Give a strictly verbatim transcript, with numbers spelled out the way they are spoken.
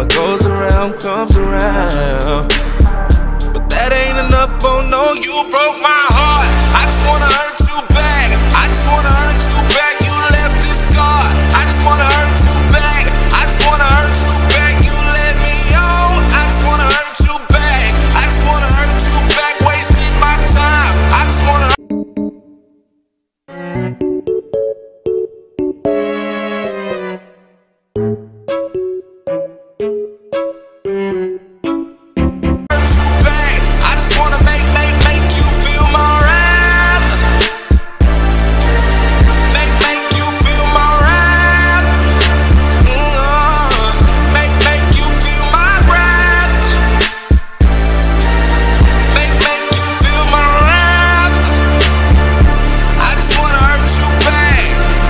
what goes around comes around. But that ain't enough, oh no, you broke my heart. I just wanna hurt